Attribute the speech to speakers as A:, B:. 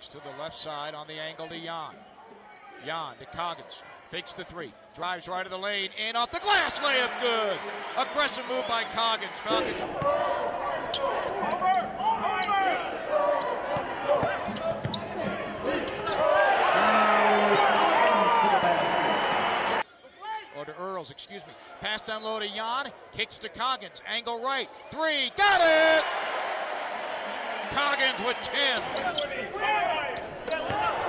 A: Aztecs to the left side on the angle to Jan. Jan to Coggins. Fakes the three. Drives right of the lane. In off the glass. Layup good. Aggressive move by Coggins. Falcons. Or to Earls, excuse me. Pass down low to Jan. Kicks to Coggins. Angle right. Three. Got it! Coggins with 10.